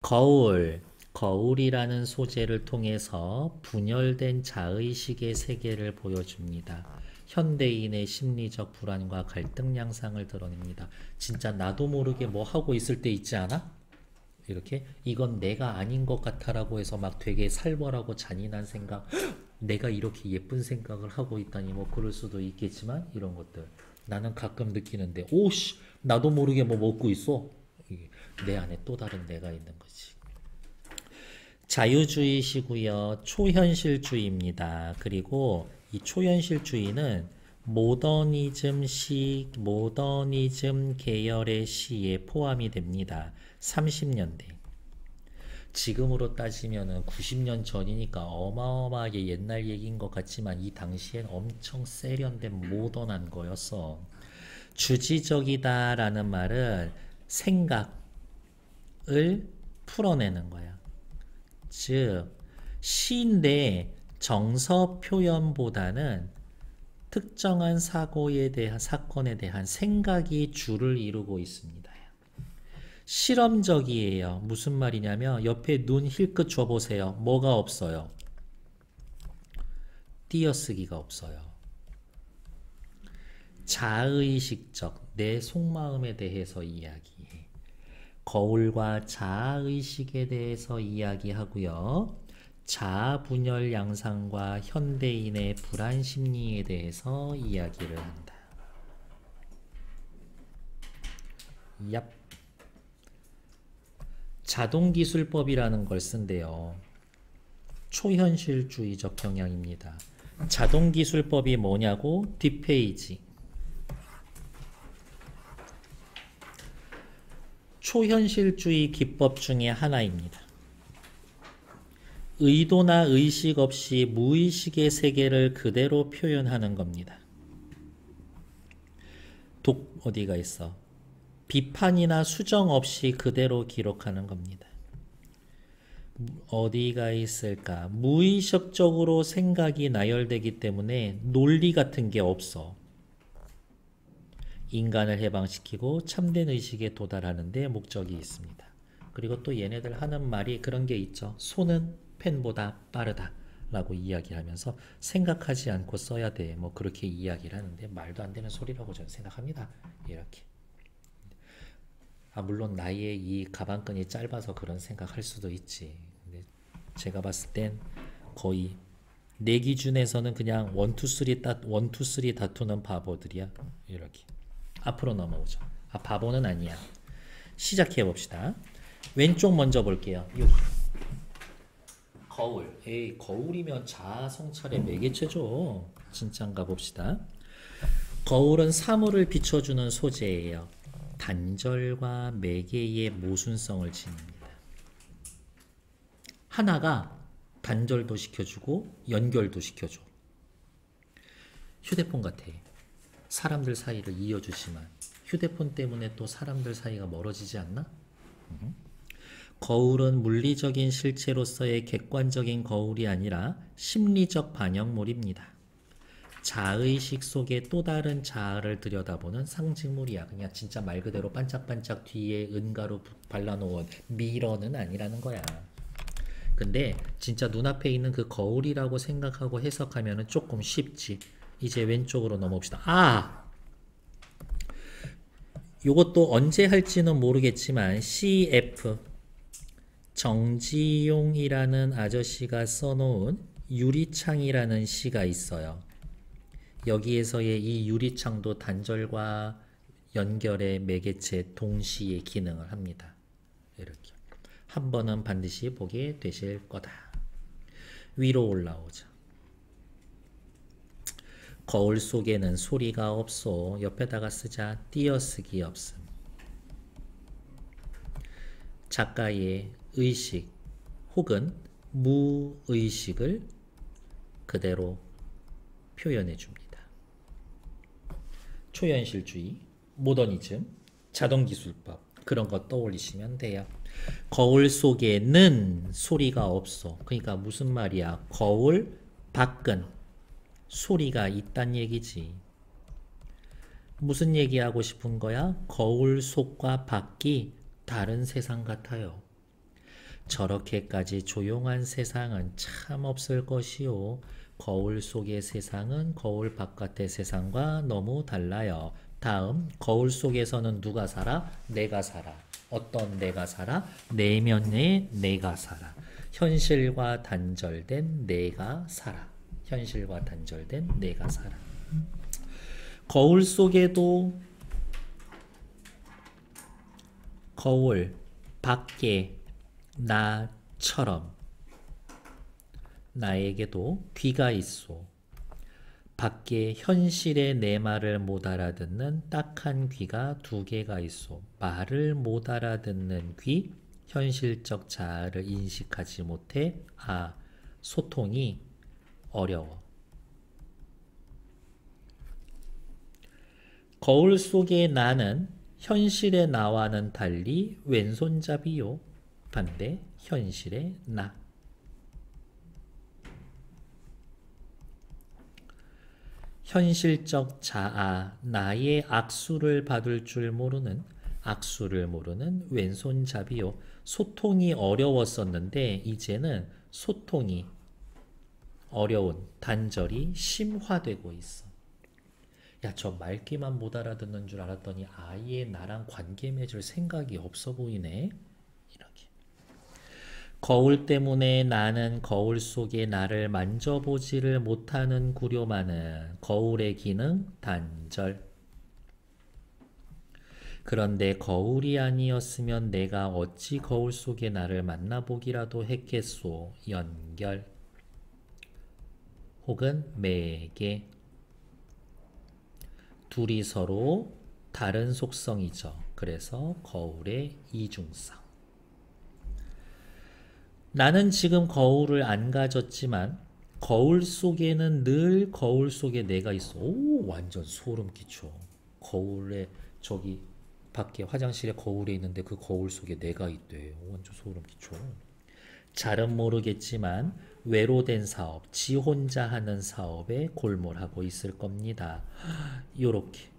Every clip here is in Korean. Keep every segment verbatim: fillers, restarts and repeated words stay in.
거울, 거울이라는 소재를 통해서 분열된 자의식의 세계를 보여줍니다. 현대인의 심리적 불안과 갈등 양상을 드러냅니다. 진짜 나도 모르게 뭐 하고 있을 때 있지 않아? 이렇게 이건 내가 아닌 것 같아라고 해서 막 되게 살벌하고 잔인한 생각, 내가 이렇게 예쁜 생각을 하고 있다니 뭐 그럴 수도 있겠지만 이런 것들 나는 가끔 느끼는데 오씨 나도 모르게 뭐 먹고 있어. 이게 내 안에 또 다른 내가 있는 거지. 자유주의시고요. 초현실주의입니다. 그리고 이 초현실주의는 모더니즘 시, 모더니즘 계열의 시에 포함이 됩니다. 삼십 년대. 지금으로 따지면은 구십 년 전이니까 어마어마하게 옛날 얘기인 것 같지만 이 당시엔 엄청 세련된 모던한 거였어. 주지적이다라는 말은 생각을 풀어내는 거야. 즉 시인데 정서 표현보다는 특정한 사고에 대한 사건에 대한 생각이 주를 이루고 있습니다. 실험적이에요. 무슨 말이냐면 옆에 눈 힐끗 줘보세요. 뭐가 없어요? 띄어쓰기가 없어요. 자의식적, 내 속마음에 대해서 이야기해. 거울과 자아의식에 대해서 이야기하고요. 자아분열 양상과 현대인의 불안 심리에 대해서 이야기를 한다. 얍. 자동기술법이라는 걸 쓴대요. 초현실주의적 경향입니다. 자동기술법이 뭐냐고? 뒷페이지. 초현실주의 기법 중에 하나입니다. 의도나 의식 없이 무의식의 세계를 그대로 표현하는 겁니다. 독 어디가 있어? 비판이나 수정 없이 그대로 기록하는 겁니다. 어디가 있을까? 무의식적으로 생각이 나열되기 때문에 논리 같은 게 없어. 인간을 해방시키고 참된 의식에 도달하는 데 목적이 있습니다. 그리고 또 얘네들 하는 말이 그런 게 있죠. 손은 펜보다 빠르다 라고 이야기하면서 생각하지 않고 써야 돼. 뭐 그렇게 이야기를 하는데 말도 안 되는 소리라고 저는 생각합니다. 이렇게. 아, 물론 나의 이 가방끈이 짧아서 그런 생각할 수도 있지. 근데 제가 봤을 땐 거의 내 기준에서는 그냥 원투 쓰리 다 원투 쓰리 다투는 바보들이야. 이렇게. 앞으로 넘어오죠. 아, 바보는 아니야. 시작해 봅시다. 왼쪽 먼저 볼게요. 여기. 거울. 에이, 거울이면 자아 성찰의 매개체죠. 진짠가 봅시다. 거울은 사물을 비춰주는 소재예요. 단절과 매개의 모순성을 지닙니다. 하나가 단절도 시켜주고 연결도 시켜줘. 휴대폰 같아. 사람들 사이를 이어주지만 휴대폰 때문에 또 사람들 사이가 멀어지지 않나? 음. 거울은 물리적인 실체로서의 객관적인 거울이 아니라 심리적 반영물입니다. 자의식 속에 또 다른 자아를 들여다보는 상징물이야. 그냥 진짜 말 그대로 반짝반짝 뒤에 은가루 발라놓은 미러는 아니라는 거야. 근데 진짜 눈앞에 있는 그 거울이라고 생각하고 해석하면 조금 쉽지. 이제 왼쪽으로 넘어옵시다. 아! 요것도 언제 할지는 모르겠지만 씨에프 정지용이라는 아저씨가 써놓은 유리창이라는 시가 있어요. 여기에서의 이 유리창도 단절과 연결의 매개체 동시에 기능을 합니다. 이렇게. 한 번은 반드시 보게 되실 거다. 위로 올라오죠. 거울 속에는 소리가 없소. 옆에다가 쓰자. 띄어쓰기 없음. 작가의 의식 혹은 무의식을 그대로 표현해 줍니다. 초현실주의, 모더니즘, 자동기술법 그런 거 떠올리시면 돼요. 거울 속에는 소리가 없어. 그러니까 무슨 말이야? 거울 밖은 소리가 있단 얘기지. 무슨 얘기하고 싶은 거야? 거울 속과 밖이 다른 세상 같아요. 저렇게까지 조용한 세상은 참 없을 것이요. 거울 속의 세상은 거울 바깥의 세상과 너무 달라요. 다음, 거울 속에서는 누가 살아? 내가 살아. 어떤 내가 살아? 내면의 내가 살아. 현실과 단절된 내가 살아. 현실과 단절된 내가 살아. 거울 속에도 거울 밖에 나처럼 나에게도 귀가 있소. 밖에 현실의 내 말을 못 알아듣는 딱한 귀가 두 개가 있소. 말을 못 알아듣는 귀, 현실적 자아를 인식하지 못해 아, 소통이 어려워. 거울 속의 나는 현실의 나와는 달리 왼손잡이요. 반대, 현실의 나. 현실적 자아, 나의 악수를 받을 줄 모르는, 악수를 모르는 왼손잡이요. 소통이 어려웠었는데 이제는 소통이 어려운 단절이 심화되고 있어. 야, 저 말귀만 못 알아듣는 줄 알았더니 아예 나랑 관계 맺을 생각이 없어 보이네. 이렇게. 거울 때문에 나는 거울 속에 나를 만져보지를 못하는 구려마는 거울의 기능 단절. 그런데 거울이 아니었으면 내가 어찌 거울 속에 나를 만나보기라도 했겠소. 연결 혹은 매개. 둘이 서로 다른 속성이죠. 그래서 거울의 이중성. 나는 지금 거울을 안 가졌지만 거울 속에는 늘 거울 속에 내가 있어. 오, 완전 소름 끼쳐. 거울에 저기 밖에 화장실에 거울에 있는데 그 거울 속에 내가 있대. 오, 완전 소름 끼쳐. 잘은 모르겠지만 외로된 사업, 지 혼자 하는 사업에 골몰하고 있을 겁니다. 요렇게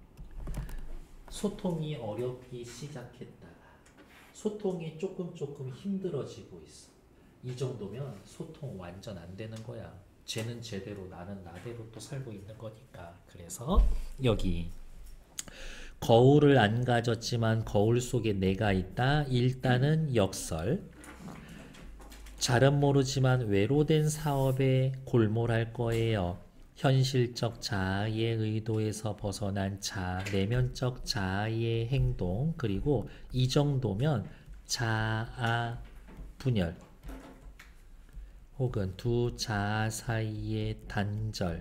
소통이 어렵기 시작했다가 소통이 조금 조금 힘들어지고 있어. 이 정도면 소통 완전 안 되는 거야. 쟤는 제대로 나는 나대로 또 살고 있는 거니까. 그래서 여기 거울을 안 가졌지만 거울 속에 내가 있다. 일단은 역설. 잘은 모르지만 외로된 사업에 골몰할 거예요. 현실적 자아의 의도에서 벗어난 자, 내면적 자아의 행동, 그리고 이 정도면 자아 분열 혹은 두 자아 사이의 단절의,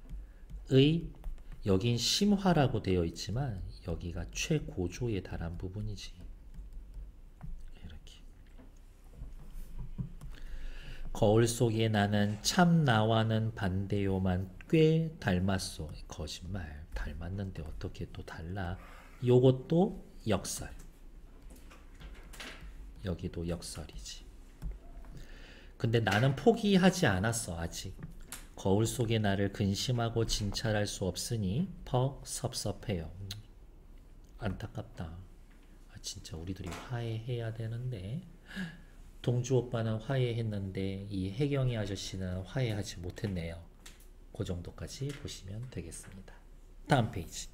여긴 심화라고 되어 있지만 여기가 최고조에 달한 부분이지. 거울 속에 나는 참 나와는 반대요만 꽤 닮았소. 거짓말. 닮았는데 어떻게 또 달라. 요것도 역설. 여기도 역설이지. 근데 나는 포기하지 않았어. 아직. 거울 속의 나를 근심하고 진찰할 수 없으니 퍽 섭섭해요. 안타깝다. 아, 진짜 우리들이 화해해야 되는데 동주 오빠는 화해했는데 이 혜경이 아저씨는 화해하지 못했네요. 그 정도까지 보시면 되겠습니다. 다음 페이지.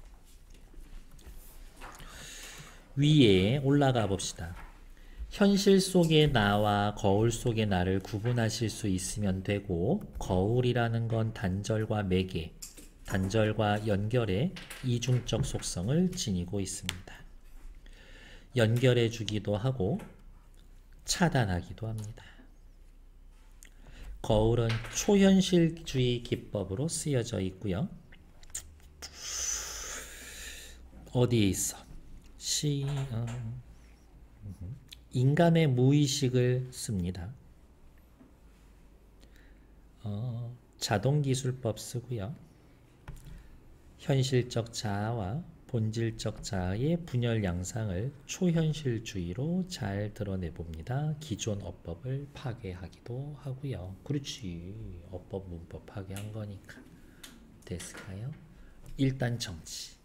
위에 올라가 봅시다. 현실 속의 나와 거울 속의 나를 구분하실 수 있으면 되고, 거울이라는 건 단절과 매개, 단절과 연결의 이중적 속성을 지니고 있습니다. 연결해 주기도 하고 차단하기도 합니다. 거울은 초현실주의 기법으로 쓰여져 있고요. 어디에 있어? 시, 어, 인간의 무의식을 씁니다. 어, 자동기술법 쓰고요. 현실적 자아와 본질적 자아의 분열 양상을 초현실주의로 잘 드러내봅니다. 기존 어법을 파괴하기도 하고요. 그렇지. 어법, 문법 파괴한 거니까. 됐을까요? 일단 정치.